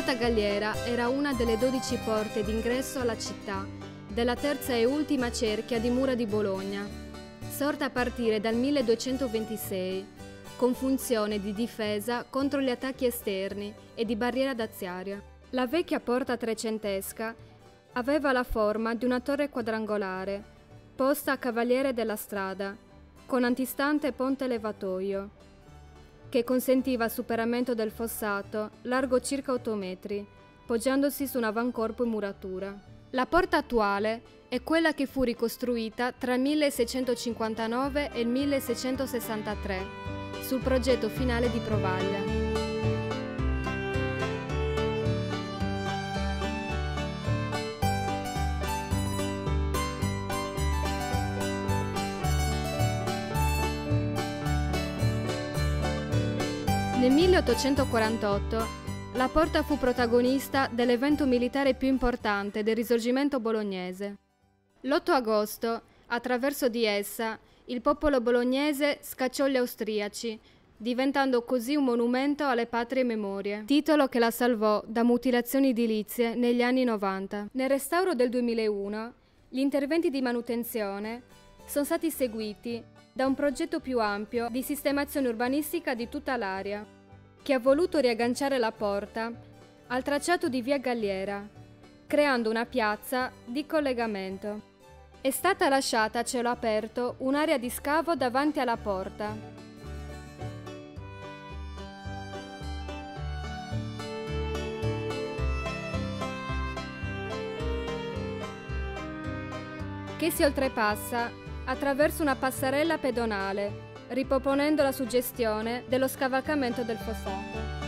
Porta Galliera era una delle 12 porte d'ingresso alla città, della terza e ultima cerchia di mura di Bologna, sorta a partire dal 1226, con funzione di difesa contro gli attacchi esterni e di barriera daziaria. La vecchia porta trecentesca aveva la forma di una torre quadrangolare, posta a cavaliere della strada, con antistante ponte levatoio, che consentiva il superamento del fossato, largo circa 8 metri, poggiandosi su un avancorpo in muratura. La porta attuale è quella che fu ricostruita tra il 1659 e il 1663, sul progetto finale di Provaglia. Nel 1848 la porta fu protagonista dell'evento militare più importante del Risorgimento bolognese. L'8 agosto, attraverso di essa, il popolo bolognese scacciò gli austriaci, diventando così un monumento alle patrie memorie, titolo che la salvò da mutilazioni edilizie negli anni 90. Nel restauro del 2001, gli interventi di manutenzione sono stati seguiti da un progetto più ampio di sistemazione urbanistica di tutta l'area, che ha voluto riagganciare la porta al tracciato di via Galliera, creando una piazza di collegamento. È stata lasciata a cielo aperto un'area di scavo davanti alla porta. Che si oltrepassa attraverso una passerella pedonale, riproponendo la suggestione dello scavalcamento del fossato.